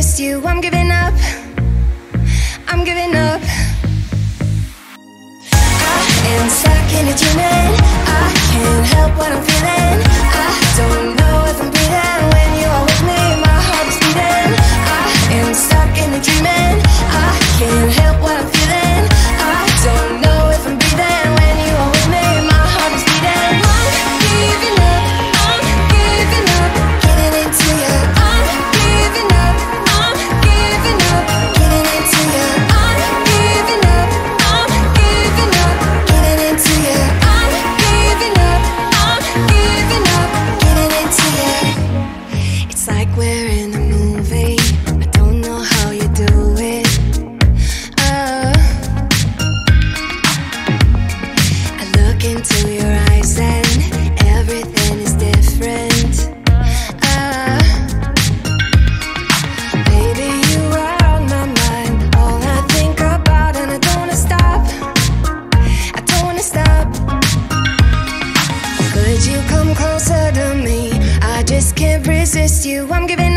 resist you. I'm giving up, I'm giving up. I am stuck in a dreaming. I can't help what I'm feeling. I don't know if I'm breathing when you are with me. My heart is beating. I am stuck in a dreaming. I can't help what I'm feeling. I don't know if I'm breathing when you are with me. My heart is beating. I'm giving up, I'm giving up, getting into you. I'm giving up, I'm giving up, getting into you. I'm giving up, I'm giving up, getting into you. I'm giving up, I'm giving up, getting into you. It's like we're in a movie. I don't know how you do it. I look into your eyes and everything is different. Baby, you are on my mind, all I think about, and I don't wanna stop. I don't wanna stop. Could you come closer to me? I just can't resist you. I'm giving